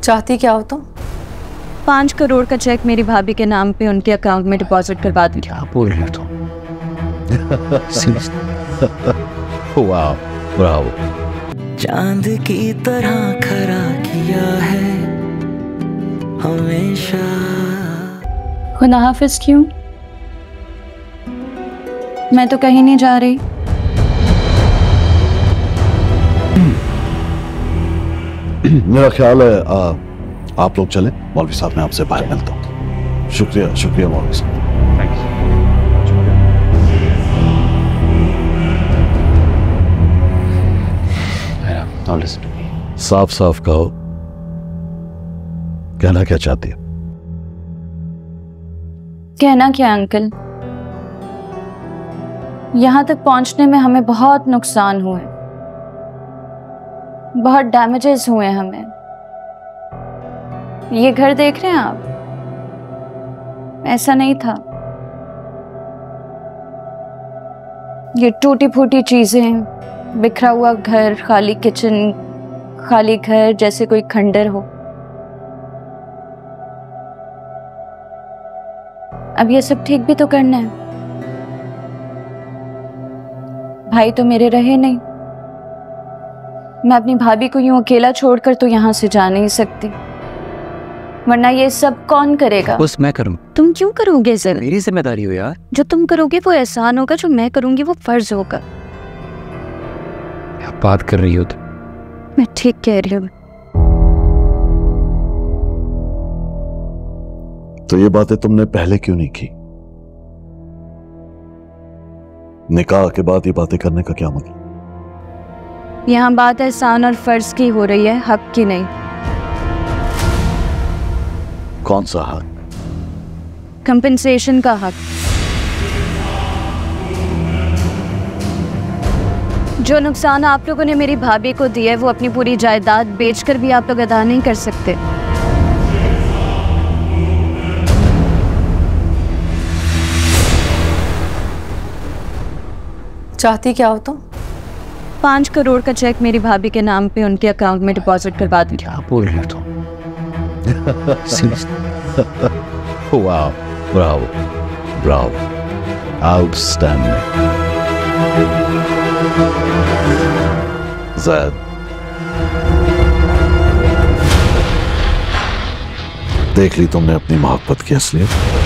चाहती क्या हो तुम? 5 करोड़ का चेक मेरी भाभी के नाम पे उनके अकाउंट में डिपॉजिट करवा दूं। क्या बोल रहे हो तुम? वाह, ब्रावो। चांद की तरह खरा किया है हमेशा। खुदा हाफिज। क्यों? मैं तो कहीं नहीं जा रही। मेरा ख्याल है आप लोग चलें। मौलवी साहब, मैं आपसे बाहर मिलता हूँ। शुक्रिया, शुक्रिया मौलवी साहब। साफ साफ कहो, कहना क्या चाहती है? कहना क्या अंकल, यहां तक पहुंचने में हमें बहुत नुकसान हुए, बहुत डैमेजेस हुए हमें। ये घर देख रहे हैं आप, ऐसा नहीं था। ये टूटी फूटी चीजें, बिखरा हुआ घर, खाली किचन, खाली घर जैसे कोई खंडर हो। अब ये सब ठीक भी तो करना है। भाई तो मेरे रहे नहीं, मैं अपनी भाभी को यूं अकेला छोड़कर तो यहां से जा नहीं सकती, वरना ये सब कौन करेगा? बस मैं करूँ। तुम क्यों करोगे सर? मेरी जिम्मेदारी हो यार। जो तुम करोगे वो एहसान होगा, जो मैं करूंगी वो फर्ज होगा। क्या बात कर रही हो तुम? मैं ठीक कह रही हूँ। तो ये बातें तुमने पहले क्यों नहीं की? निकाह के बाद ये बातें करने का क्या मतलब? यहाँ बात एहसान और फर्ज की हो रही है, हक की नहीं। कौन सा हक? कंपनसेशन का हक। जो नुकसान आप लोगों ने मेरी भाभी को दिया है वो अपनी पूरी जायदाद बेचकर भी आप लोग अदा नहीं कर सकते। चाहती क्या हो तुम? 5 करोड़ का चेक मेरी भाभी के नाम पे उनके अकाउंट में डिपॉजिट करवा दूं। क्या बोल रहे हो तुम? वाह, ब्रावो, ब्रावो, आउटस्टैंडिंग। ज़ैद, देख ली तुमने अपनी मोहब्बत की असलियत।